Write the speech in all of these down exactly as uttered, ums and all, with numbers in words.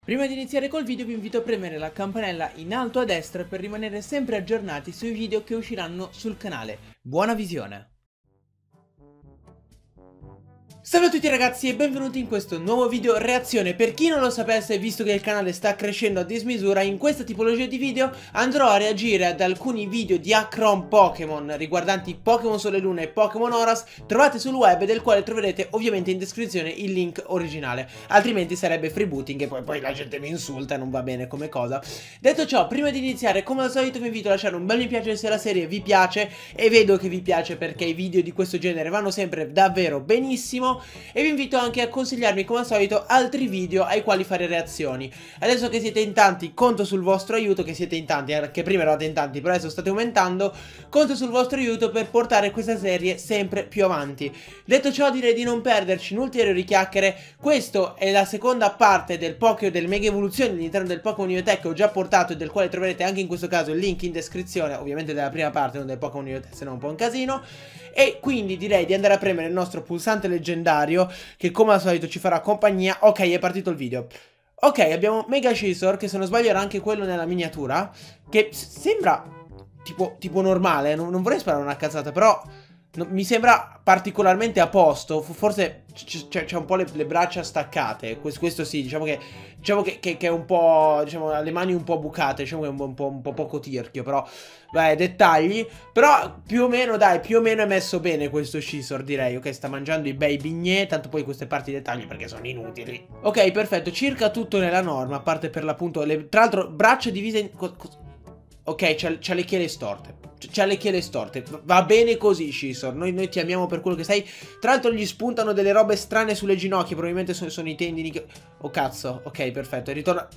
Prima di iniziare col video vi invito a premere la campanella in alto a destra per rimanere sempre aggiornati sui video che usciranno sul canale. Buona visione! Salve a tutti ragazzi e benvenuti in questo nuovo video reazione. Per chi non lo sapesse, visto che il canale sta crescendo a dismisura, in questa tipologia di video andrò a reagire ad alcuni video di Acron Pokémon riguardanti Pokémon Sole e Luna e Pokémon Oras trovate sul web, del quale troverete ovviamente in descrizione il link originale, altrimenti sarebbe freebooting e poi, poi la gente mi insulta e non va bene come cosa. Detto ciò, prima di iniziare, come al solito vi invito a lasciare un bel mi piace se la serie vi piace, e vedo che vi piace perché i video di questo genere vanno sempre davvero benissimo. E vi invito anche a consigliarmi come al solito altri video ai quali fare reazioni. Adesso che siete in tanti, conto sul vostro aiuto, che siete in tanti, eh, che prima eravate in tanti però adesso state aumentando, conto sul vostro aiuto per portare questa serie sempre più avanti. Detto ciò, direi di non perderci in ulteriori chiacchiere. Questa è la seconda parte del Pokémon, del Mega Evoluzione all'interno del Pokémon Biotech che ho già portato e del quale troverete anche in questo caso il link in descrizione, ovviamente della prima parte, non del Pokémon Biotech, se no è un po' un casino. E quindi direi di andare a premere il nostro pulsante leggendario che come al solito ci farà compagnia. Ok, è partito il video. Ok, abbiamo Mega Scizor, che se non sbaglio era anche quello nella miniatura, che sembra tipo, tipo normale, non, non vorrei sparare una cazzata, però no, mi sembra particolarmente a posto. Forse c'è un po' le, le braccia staccate, questo, questo sì, diciamo che diciamo che, che, che è un po', diciamo, le mani un po' bucate, diciamo che è un, un, po', un po' poco tirchio, però beh, dettagli. Però più o meno, dai, più o meno è messo bene questo Scizor, direi. Ok, sta mangiando i bei bignè, tanto poi queste parti dettagli perché sono inutili. Ok, perfetto, circa tutto nella norma, a parte per l'appunto le, tra l'altro, braccia divise in... Ok, c'ha le chiele storte. C'ha le chiele storte. Va bene così, Scizor. Noi, noi ti amiamo per quello che sei. Tra l'altro gli spuntano delle robe strane sulle ginocchia. Probabilmente sono, sono i tendini che... Oh cazzo. Ok, perfetto. Ritorna...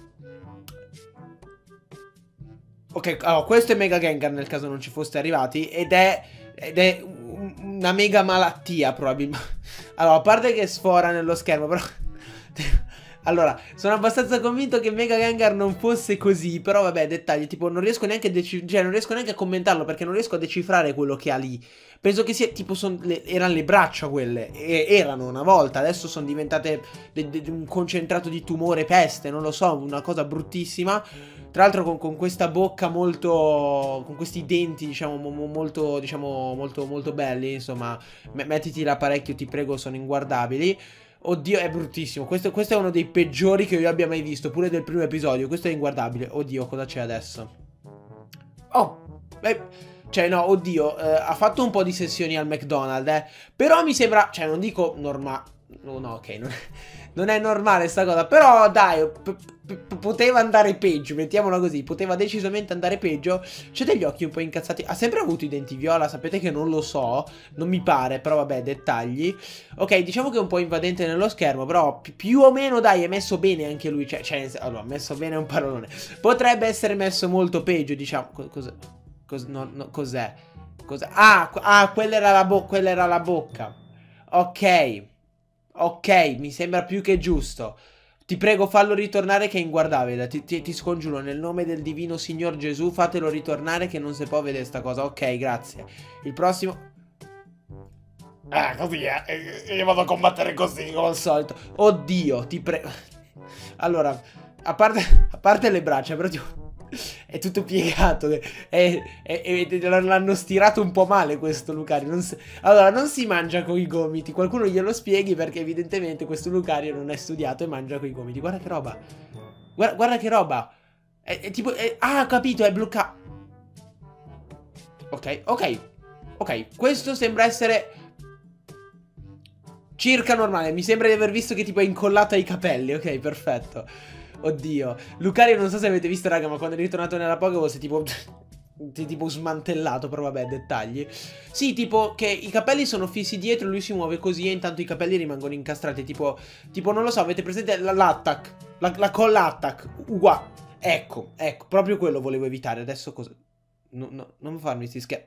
Ok, allora, questo è Mega Gengar nel caso non ci foste arrivati. Ed è... Ed è una mega malattia probabilmente. Allora, a parte che sfora nello schermo, però... Allora, sono abbastanza convinto che Mega Gengar non fosse così, però vabbè, dettagli, tipo non riesco neanche a cioè, non riesco neanche a commentarlo perché non riesco a decifrare quello che ha lì. Penso che sia, tipo, son le, erano le braccia quelle, e, erano una volta, adesso sono diventate de, de, de, un concentrato di tumore peste, non lo so, una cosa bruttissima. Tra l'altro con, con questa bocca molto, con questi denti, diciamo, mo, molto, diciamo, molto, molto belli, insomma, mettiti l'apparecchio, ti prego, sono inguardabili. Oddio, è bruttissimo. Questo, questo è uno dei peggiori che io abbia mai visto, pure del primo episodio. Questo è inguardabile. Oddio, cosa c'è adesso? Oh, beh, cioè no, oddio, eh, ha fatto un po' di sessioni al McDonald's, eh. Però mi sembra, cioè non dico normale. No, no, ok, non è, non è normale sta cosa. Però dai, poteva andare peggio, mettiamola così. Poteva decisamente andare peggio. C'è degli occhi un po' incazzati. Ha sempre avuto i denti viola, sapete che non lo so. Non mi pare, però vabbè, dettagli. Ok, diciamo che è un po' invadente nello schermo, però pi più o meno dai, è messo bene anche lui. Cioè, cioè allora, messo bene è un parolone. Potrebbe essere messo molto peggio, diciamo. Cos'è? Cos no, no, cos'è? Cos ah, ah, quella era la bocca. Quella era la bocca. Ok. Ok, mi sembra più che giusto. Ti prego, fallo ritornare che è inguardabile. Ti, ti, ti scongiuro, nel nome del divino Signor Gesù, fatelo ritornare che non si può vedere sta cosa. Ok, grazie. Il prossimo... Ah, così eh. Io vado a combattere così, come al solito. Oddio, ti prego. Allora, a parte, a parte le braccia, però tipo... È tutto piegato. L'hanno stirato un po' male questo Lucario. Non si, allora, non si mangia con i gomiti. Qualcuno glielo spieghi perché evidentemente questo Lucario non è studiato e mangia con i gomiti. Guarda che roba. Guarda, guarda che roba. È, è tipo... È, ah, ho capito, è bloccato. Ok, ok. Ok, questo sembra essere... circa normale. Mi sembra di aver visto che tipo è incollato ai capelli. Ok, perfetto. Oddio, Lucario non so se avete visto raga, ma quando è ritornato nella Pokéball si è tipo si è tipo smantellato, però vabbè, dettagli. Sì, tipo che i capelli sono fissi dietro, lui si muove così e intanto i capelli rimangono incastrati. Tipo, tipo non lo so, avete presente l'attack, la, la call attack, uguale. Ecco, ecco, proprio quello volevo evitare. Adesso cosa? No, no, non farmi sti scherzi.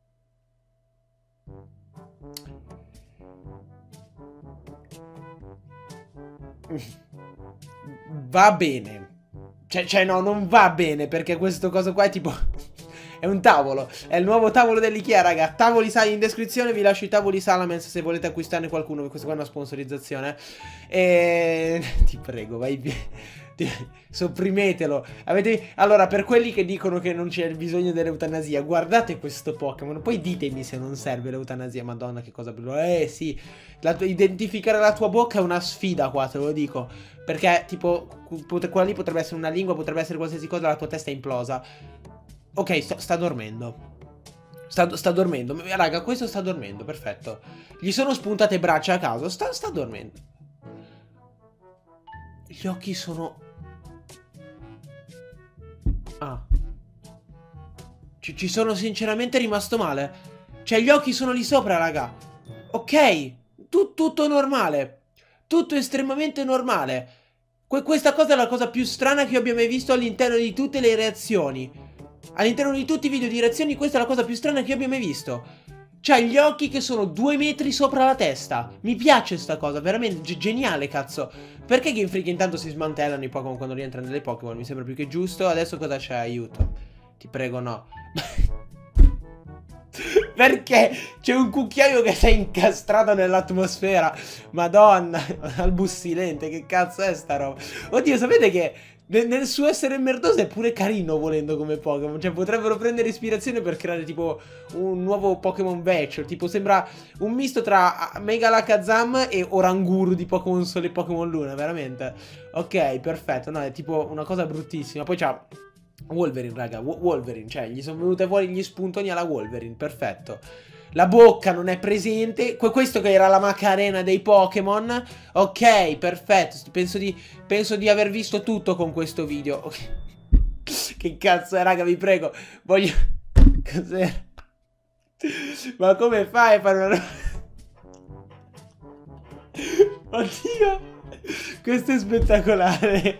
Va bene. Cioè, cioè no, non va bene, perché questo coso qua è tipo... È un tavolo, è il nuovo tavolo dell'Ikea, raga. Tavoli Sala in descrizione, vi lascio i tavoli Salamence se volete acquistarne qualcuno, questa qua è una sponsorizzazione. E... ti prego, vai via. Sopprimetelo. Avete... Allora, per quelli che dicono che non c'è bisogno dell'eutanasia, guardate questo Pokémon. Poi ditemi se non serve l'eutanasia. Madonna, che cosa bello. Eh sì, la... identificare la tua bocca è una sfida qua, te lo dico. Perché tipo quella lì potrebbe essere una lingua, potrebbe essere qualsiasi cosa, la tua testa è implosa. Ok, sta, sta dormendo. Sta, sta dormendo. Raga, questo sta dormendo, perfetto. Gli sono spuntate braccia a caso. Sta, sta dormendo. Gli occhi sono... Ah. Ci, ci sono sinceramente rimasto male. Cioè, gli occhi sono lì sopra, raga. Ok. Tut, tutto normale. Tutto estremamente normale. Que questa cosa è la cosa più strana che io abbia mai visto all'interno di tutte le reazioni. All'interno di tutti i video di reazioni, questa è la cosa più strana che io abbia mai visto. C'ha gli occhi che sono due metri sopra la testa. Mi piace sta cosa, veramente geniale, cazzo. Perché Game Freak intanto si smantellano i Pokémon quando rientrano nelle Pokémon? Mi sembra più che giusto. Adesso cosa c'è? Aiuto. Ti prego, no. Perché c'è un cucchiaio che si è incastrato nell'atmosfera. Madonna, al bussilente, che cazzo è sta roba? Oddio, sapete che nel suo essere merdoso è pure carino volendo come Pokémon. Cioè potrebbero prendere ispirazione per creare tipo un nuovo Pokémon vecchio. Tipo sembra un misto tra Megalakazam e Oranguru di Pokémon Sole e Pokémon Luna, veramente. Ok, perfetto. No, è tipo una cosa bruttissima. Poi c'ha Wolverine, raga, Wolverine. Cioè gli sono venute fuori gli spuntoni alla Wolverine, perfetto. La bocca non è presente. Questo che era la Macarena dei Pokémon. Ok, perfetto. Penso di, penso di aver visto tutto con questo video. Okay. Che cazzo è, raga, vi prego. Voglio... Cos'era? Ma come fai a fare una... Oddio. Questo è spettacolare.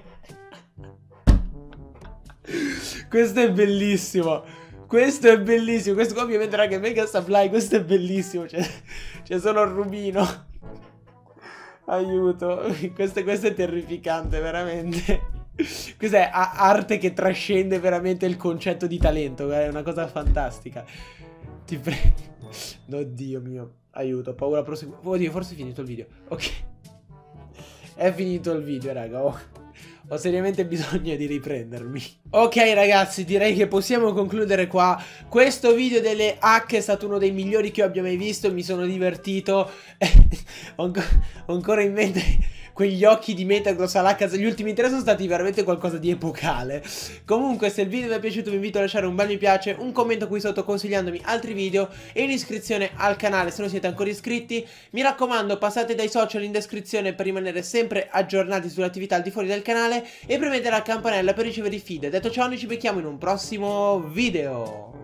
Questo è bellissimo. Questo è bellissimo. Questo qua ovviamente, raga, è Mega Supply. Questo è bellissimo. C'è solo il rubino. Aiuto. Questo, questo è terrificante, veramente. Questa è arte che trascende veramente il concetto di talento. È una cosa fantastica. Ti prego. Oddio mio. Aiuto, ho paura. Oddio, forse è finito il video. Ok. È finito il video, raga. Oh. Ho seriamente bisogno di riprendermi. Ok ragazzi, direi che possiamo concludere qua. Questo video delle hack è stato uno dei migliori che io abbia mai visto. Mi sono divertito. Ho ancora in mente quegli occhi di Metagross all'H. Gli ultimi tre sono stati veramente qualcosa di epocale. Comunque, se il video vi è piaciuto vi invito a lasciare un bel mi piace, un commento qui sotto consigliandomi altri video e un'iscrizione al canale se non siete ancora iscritti. Mi raccomando, passate dai social in descrizione per rimanere sempre aggiornati sulle attività al di fuori del canale e premete la campanella per ricevere i feed. Detto ciò, noi ci becchiamo in un prossimo video.